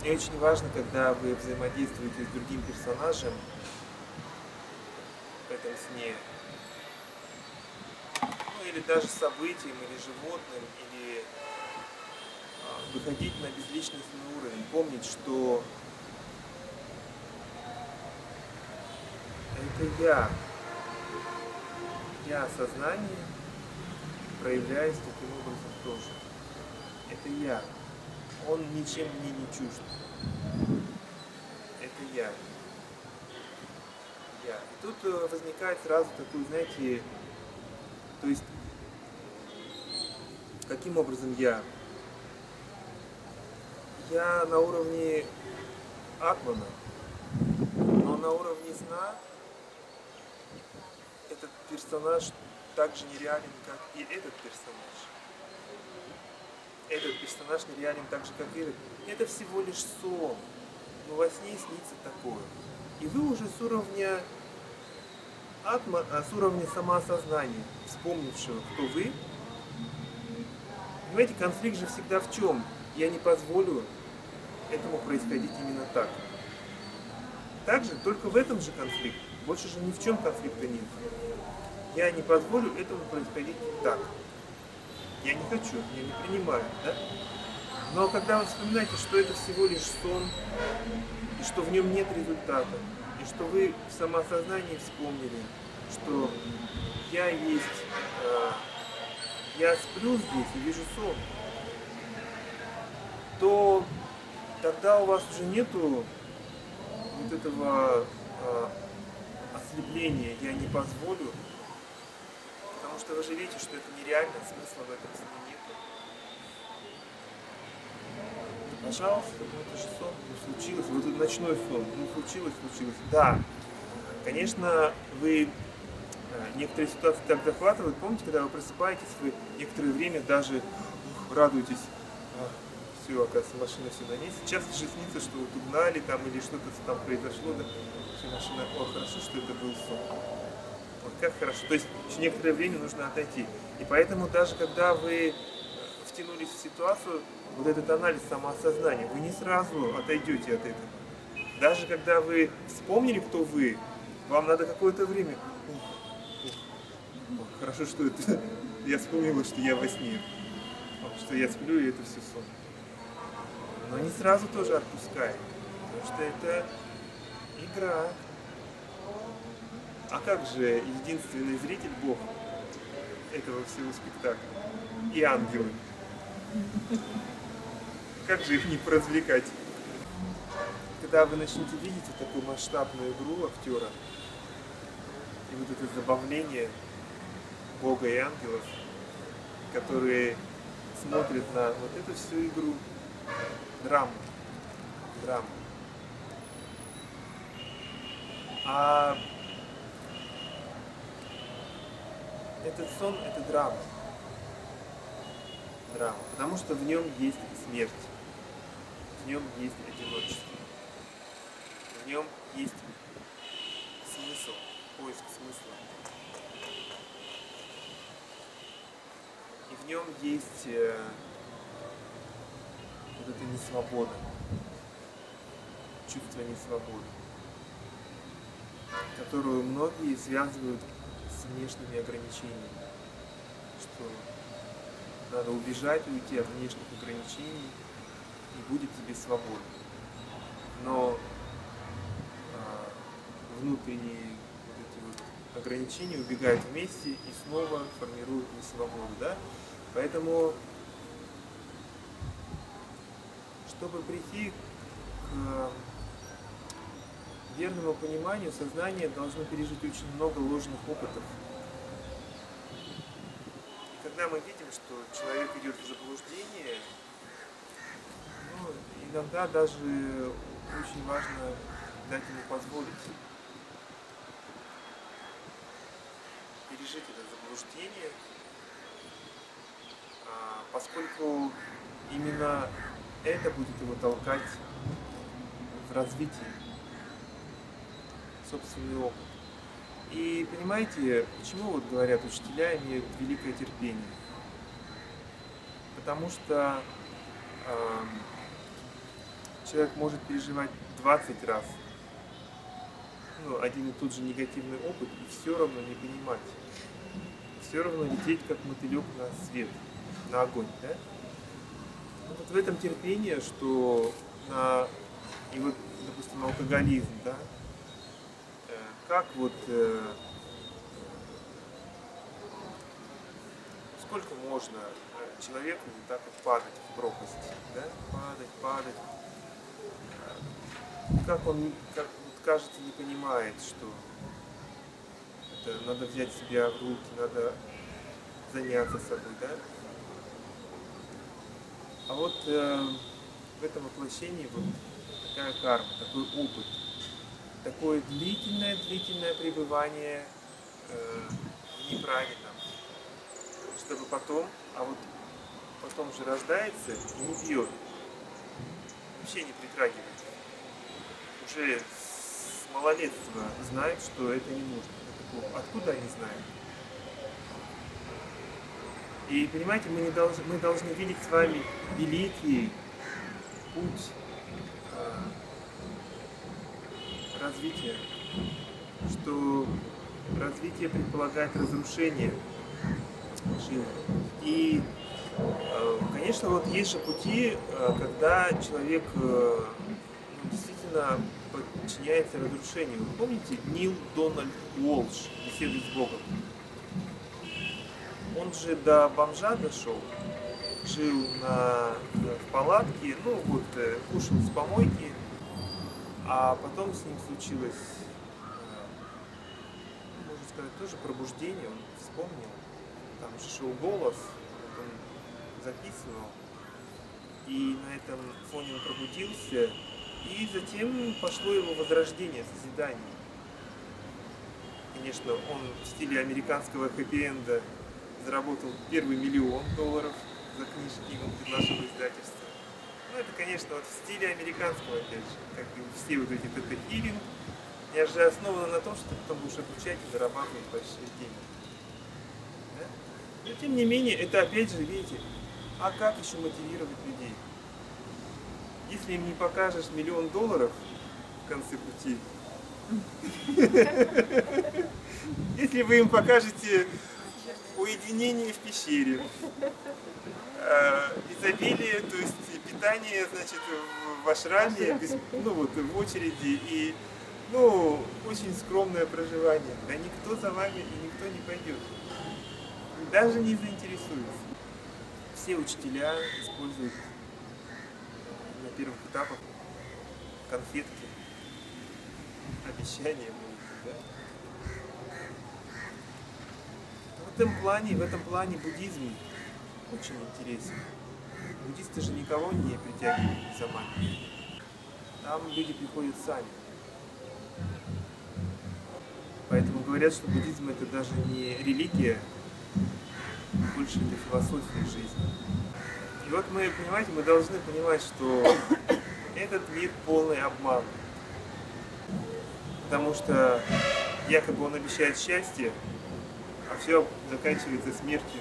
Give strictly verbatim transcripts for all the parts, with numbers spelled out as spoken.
И очень важно, когда вы взаимодействуете с другим персонажем в этом сне, ну или даже событием, или животным, или а, выходить на безличностный уровень, помнить, что это я, я сознание, проявляюсь таким образом тоже. Это я. Он ничем мне не чужд. Это я. Я. И тут возникает сразу такой, знаете, то есть, каким образом я? Я на уровне атмана, но на уровне сна этот персонаж так же нереален, как и этот персонаж. Этот персонаж нереален так же, как и этот. Это всего лишь сон. Но во сне снится такое. И вы уже с уровня атма, а с уровня самоосознания, вспомнившего, кто вы, понимаете, конфликт же всегда в чем? Я не позволю этому происходить именно так. Также, только в этом же конфликт. Больше же ни в чем конфликта нет. Я не позволю этому происходить так. Я не хочу, я не принимаю, да? Но когда вы вспоминаете, что это всего лишь сон, и что в нем нет результата, и что вы в самоосознании вспомнили, что я есть, э, я сплю здесь и вижу сон, то тогда у вас уже нету вот этого э, ослепления, я не позволю, потому что вы же видите, что это нереально, смысла в этом сне нету. Пожалуйста, ну это же сон, ну случилось, вот этот ночной сон, ну случилось, случилось. Да, конечно, вы некоторые ситуации так захватывают, помните, когда вы просыпаетесь, вы некоторое время даже ух, радуетесь, а, все, оказывается, машина все на месте. Часто же снится, что вот угнали там или что-то там произошло, да, все, машина, о, хорошо, что это был сон. Вот как хорошо, то есть еще некоторое время нужно отойти. И поэтому даже когда вы втянулись в ситуацию, вот этот анализ самоосознания, вы не сразу отойдете от этого. Даже когда вы вспомнили, кто вы, вам надо какое-то время. Ух, ух, ух, хорошо, что это я вспомнила, что я во сне, что я сплю, и это все сон. Но не сразу тоже отпускай, потому что это игра. А как же единственный зритель Бог этого всего спектакля? И ангелы. Как же их не поразвлекать? Когда вы начнете видеть вот такую масштабную игру актера, и вот это забавление Бога и ангелов, которые смотрят на вот эту всю игру, драму, драму. А этот сон – это драма. Драма, потому что в нем есть смерть, в нем есть одиночество, в нем есть смысл, поиск смысла. И в нем есть э, вот эта несвобода, чувство несвободы, которую многие связывают с внешними ограничениями, что надо убежать, уйти от внешних ограничений, и будет тебе свобода. Но а, внутренние вот эти вот ограничения убегают вместе и снова формируют несвободу. Да? Поэтому, чтобы прийти к верному пониманию, сознание должно пережить очень много ложных опытов. Когда мы видим, что человек идет в заблуждение, ну, иногда даже очень важно дать ему позволить пережить это заблуждение, поскольку именно это будет его толкать в развитии, собственный опыт. И понимаете, почему вот говорят, учителя имеют великое терпение? Потому что э, человек может переживать двадцать раз ну, один и тот же негативный опыт и все равно не понимать. Все равно лететь как мотылек на свет, на огонь. Да? Ну, вот в этом терпение, что на, и вот, допустим, алкоголизм, да, как вот э, сколько можно человеку вот так вот падать в пропасть, да? Падать, падать. Как он, как вот, кажется, не понимает, что это надо взять себя в руки, надо заняться собой, да? А вот э, в этом воплощении вот такая карма, такой опыт, такое длительное-длительное пребывание э, в неправильном, чтобы потом, а вот потом же рождается и не пьет, вообще не притрагивается. Уже с малолетства знают, что это не нужно, это плохо. Откуда они знают? И понимаете, мы, не должны, мы должны видеть с вами великий путь э, развития, что развитие предполагает разрушение жизни. И, э, конечно, вот есть же пути, э, когда человек э, действительно подчиняется разрушению. Вы помните Нил Дональд Уолш, «Беседы с Богом»? Он же до бомжа дошел, жил на, в палатке, ну вот, кушал с помойки, а потом с ним случилось, можно сказать, тоже пробуждение, он вспомнил, там же шел голос, вот он записывал, и на этом фоне он пробудился, и затем пошло его возрождение, созидание. Конечно, он в стиле американского хэппи-энда заработал первый миллион долларов за книжки, он предложил издательство. Ну, это, конечно, вот в стиле американского, опять же, как и все вот эти тета-хилинг, я же основано на том, что ты потом будешь обучать и зарабатывать большие деньги. Да? Но, тем не менее, это, опять же, видите, а как еще мотивировать людей? Если им не покажешь миллион долларов в конце пути, если вы им покажете уединение в пещере, изобилие, то есть питание, значит, в ашраме, без, ну вот в очереди и, ну, очень скромное проживание, да никто за вами и никто не пойдет, даже не заинтересуется. Все учителя используют на первых этапах конфетки, обещания, да? В этом плане, в этом плане буддизм очень интересен. Буддисты же никого не притягивают, не заманивают. Там люди приходят сами. Поэтому говорят, что буддизм это даже не религия, больше это философия жизни. И вот мы, понимаете, мы должны понимать, что этот мир полный обман. Потому что якобы он обещает счастье, а все заканчивается смертью.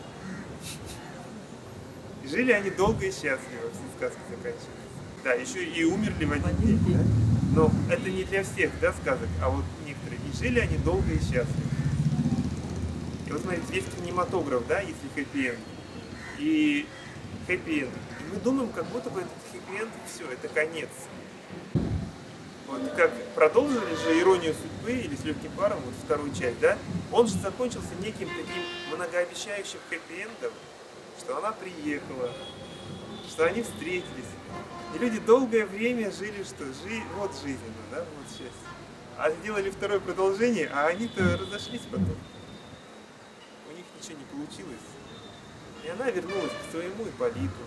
И жили они долго и счастливо, все сказки заканчиваются. Да, еще и умерли в один день. Да? Но это не для всех, да, сказок, а вот некоторые. И жили они долго и счастливо. И вот смотрите, есть кинематограф, да, если хэппи-энд. И хэппи-энд. И мы думаем, как будто бы этот хэппи-энд, все, это конец. Вот как продолжили же «Иронию судьбы» или «С легким паром», вот вторую часть, да, он же закончился неким таким многообещающим хэппи-эндом, что она приехала, что они встретились. И люди долгое время жили, что жи... вот жизненно, да, вот счастье. А сделали второе продолжение, а они-то разошлись потом. У них ничего не получилось. И она вернулась к своему Ипполиту.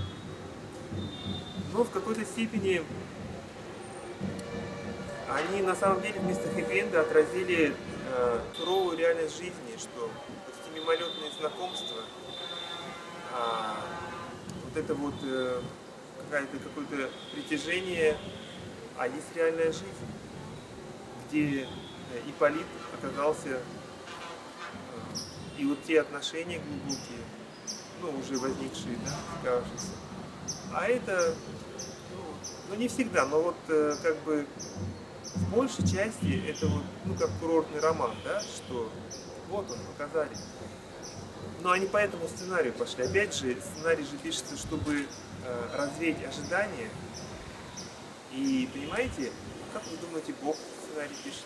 Но в какой-то степени они на самом деле вместо хэппи-энда отразили э, суровую реальность жизни, что вот эти мимолетные знакомства, а, вот это вот э, какое-то какое-то притяжение, а есть реальная жизнь, где Ипполит оказался, э, и вот те отношения глубокие, ну уже возникшие, да, сказавшиеся, а это, ну, Ну не всегда, но вот э, как бы в большей части это вот, ну как курортный роман, да, что вот он, показали. Но они по этому сценарию пошли. Опять же, сценарий же пишется, чтобы э, развеять ожидания. И понимаете, как вы думаете, Бог сценарий пишет?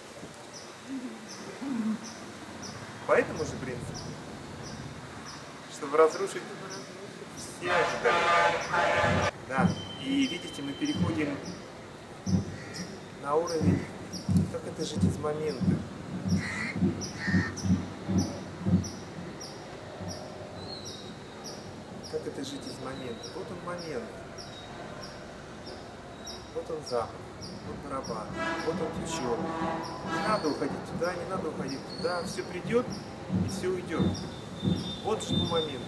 По этому же принципу. Чтобы разрушить все ожидания. Да. И видите, мы переходим на уровень, как это жить из момента. Как это жить из момента? Вот он момент. Вот он запах, вот барабан, вот он течет. Не надо уходить туда, не надо уходить туда. Все придет и все уйдет. Вот живу момент.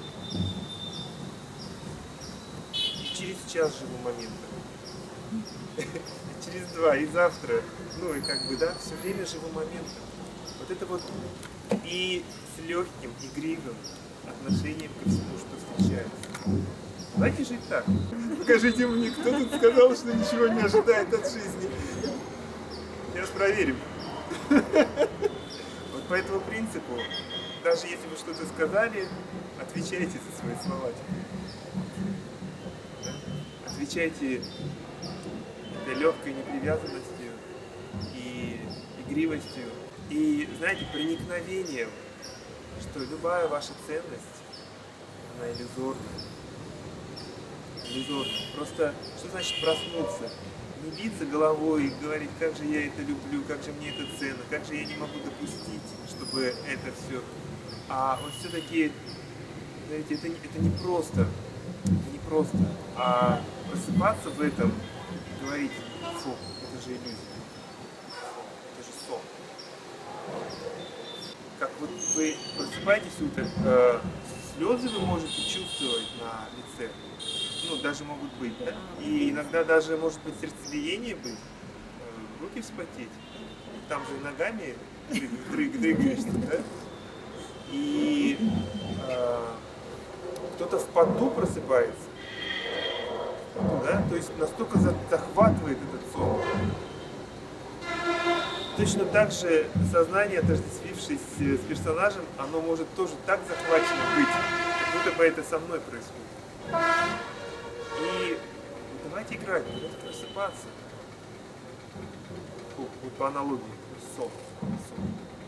И через час живу моментом. И через два, и завтра. Ну и как бы, да, все время живу моментом. Вот это вот и с легким, игривым отношением ко всему, что встречается. Давайте жить так. Покажите мне, кто тут сказал, что ничего не ожидает от жизни. Сейчас проверим. Вот по этому принципу, даже если вы что-то сказали, отвечайте за свои слова. Отвечайте этой легкой непривязанностью и игривостью. И, знаете, проникновением, что любая ваша ценность, она иллюзорная. Иллюзорная. Просто, что значит проснуться? Не биться головой и говорить, как же я это люблю, как же мне это ценно, как же я не могу допустить, чтобы это все. А вот все-таки, знаете, это, это не просто, это не просто, а просыпаться в этом и говорить, фу, это же иллюзия, это же сон. Как вот вы просыпаетесь утром, э, слезы вы можете чувствовать на лице, ну, даже могут быть, да? И иногда даже может быть сердцебиение быть, э, руки вспотеть, там же ногами дрыг, дрыгаешься, да? И э, кто-то в поту просыпается, да? То есть настолько захватывает этот сон. Точно так же сознание, отождествившись с персонажем, оно может тоже так захвачено быть, как будто бы это со мной происходит. И давайте играть, давайте просыпаться. О, вот по аналогии, сон. сон.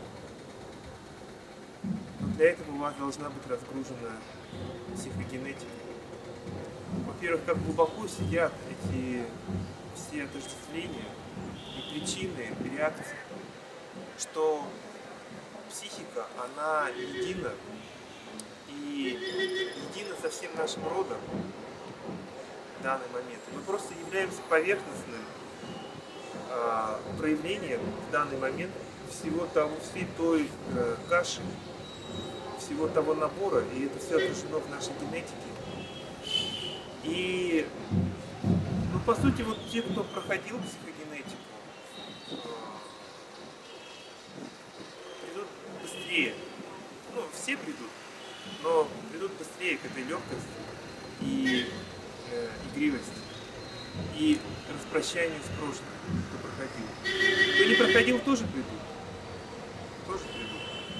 Но для этого у вас должна быть разгружена психогенетика. Во-первых, как глубоко сидят эти все отождествления и причины, и реакции, что психика, она едина, и едина со всем нашим родом в данный момент. Мы просто являемся поверхностным э, проявлением в данный момент всего того, всей той э, каши, всего того набора, и это все отражено в нашей генетике. И, ну, по сути, вот те, кто проходил психогенетику, придут быстрее. Ну, все придут, но придут быстрее к этой легкости и э, игривости, и распрощанию с прошлым, кто проходил. Кто не проходил, тоже придут. Тоже придут.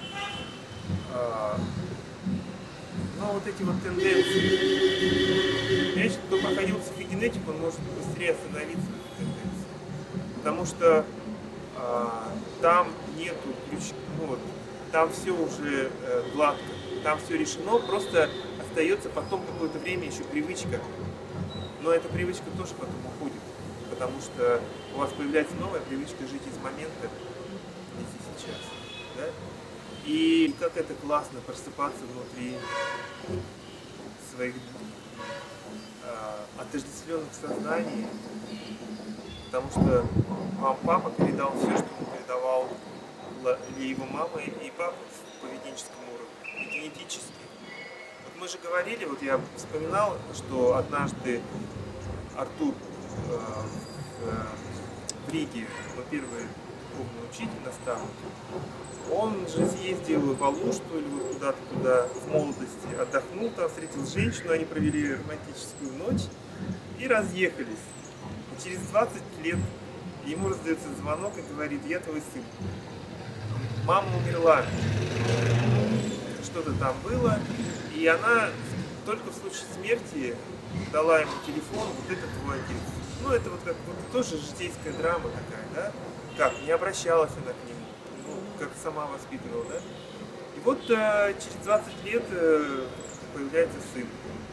А, но вот эти вот тенденции. Конечно, кто проходил психогенетику, он может быстрее остановиться в этой тенденции. Потому что а, там нету ключ, ну, вот, там все уже э, гладко, там все решено, просто остается потом какое-то время еще привычка. Но эта привычка тоже потом уходит, потому что у вас появляется новая привычка жить из момента здесь и сейчас. Да? И как это классно просыпаться внутри своих э, отождествленных сознаний, потому что вам папа передал все, что ему передавал и его мама, и папа в поведенческом уровне, и генетически. Вот мы же говорили, вот я вспоминал, что однажды Артур э, в, в Риге, мой первый духовный учитель, наставник, он же съездил в Алушту или вот куда-то туда в молодости, отдохнул там, встретил женщину, они провели романтическую ночь и разъехались. через двадцать лет ему раздается звонок и говорит: я твой сын. Мама умерла, что-то там было, и она только в случае смерти дала ему телефон: вот это твой отец. Ну, это вот как вот тоже житейская драма такая, да? Как, не обращалась она к нему, ну, как сама воспитывала, да? И вот э, через двадцать лет э, появляется сын,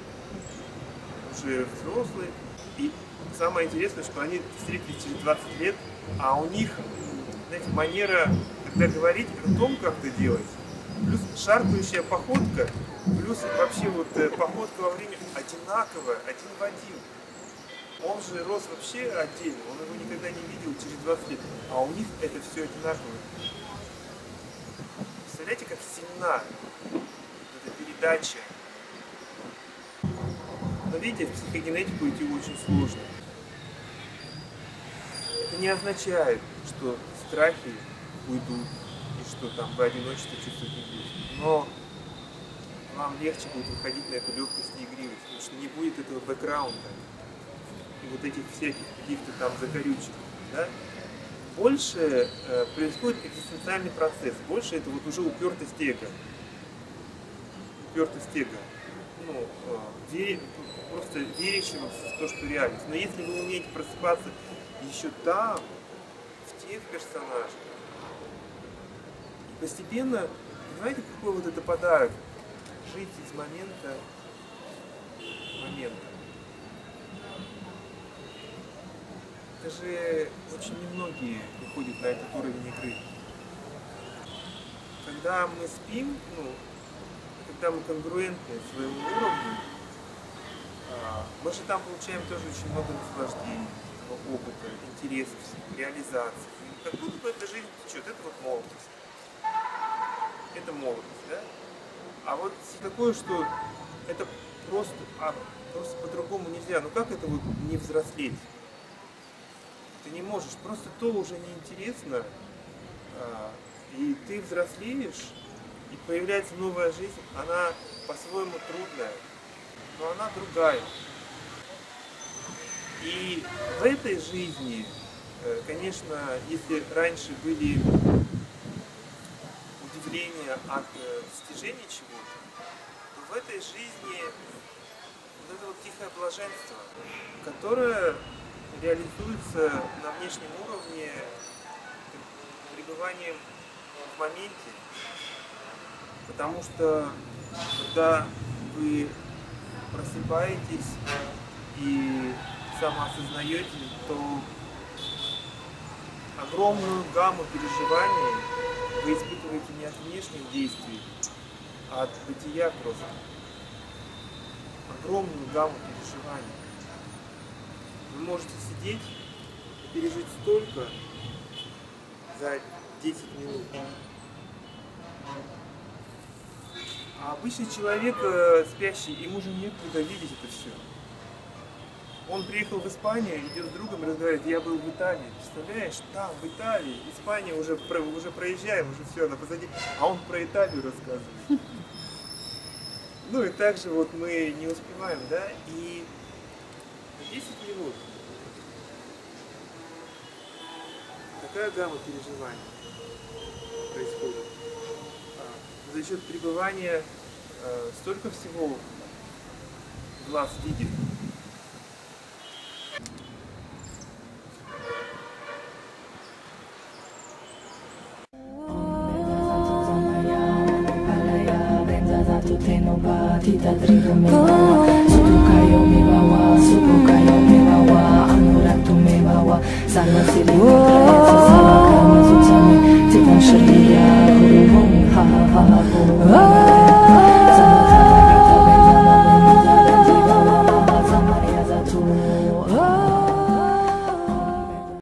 уже взрослый, и самое интересное, что они встретились через двадцать лет, а у них, знаете, манера, когда говорить, ртом как-то делать, плюс шаркающая походка, плюс вообще вот э, походка во время одинаковая, один в один. Он же рос вообще отдельно, он его никогда не видел через двадцать лет, а у них это все одинаково. Представляете, как сильна эта передача. Но видите, в психогенетику идти очень сложно. Это не означает, что страхи уйдут и что там вы одиночество чувствовать не будете. Но вам легче будет выходить на эту легкость и игривость, потому что не будет этого бэкграунда и вот этих всяких каких-то там закорючек, да? Больше э, происходит экзистенциальный процесс, больше это вот уже упертость эго. Упертость эго. Ну, э, вере, просто верящего в то, что реальность. Но если вы умеете просыпаться еще там, в тех персонажах, и постепенно, понимаете, какой вот это подарок? Жить из момента в момент. Это же очень немногие выходят на этот уровень игры. Когда мы спим, ну, когда мы конгруентны своему уровню, мы же там получаем тоже очень много наслаждений, опыта, интересов, реализации. И как будто бы эта жизнь течет. Это вот молодость. Это молодость, да? А вот такое, что это просто, а, просто по-другому нельзя. Ну как это вот не взрослеть? Ты не можешь, просто то уже неинтересно, а, и ты взрослеешь, и появляется новая жизнь, она по-своему трудная, но она другая. И в этой жизни, конечно, если раньше были удивления от достижения чего-то, то в этой жизни вот это вот тихое блаженство, которое реализуется на внешнем уровне пребыванием в моменте, потому что когда вы просыпаетесь и самоосознаете, то огромную гамму переживаний вы испытываете не от внешних действий, а от бытия просто. Огромную гамму переживаний. Вы можете сидеть и пережить столько за десять минут. А обычный человек, спящий, ему же некуда видеть это все. Он приехал в Испанию, идет с другом и разговаривает: я был в Италии. Представляешь, там, в Италии, Испания, уже, уже проезжаем, уже все, она позади. А он про Италию рассказывает. Ну и также вот мы не успеваем, да, и десять минут. Такая гамма переживаний происходит. А, за счет пребывания а, столько всего глаз видит. Tita trigo me bawa, subukayo me bawa, subukayo me bawa, anuratu me bawa, sana siri me bawa, sama kama zutsami, titan shriya, guru hum ha ha ha.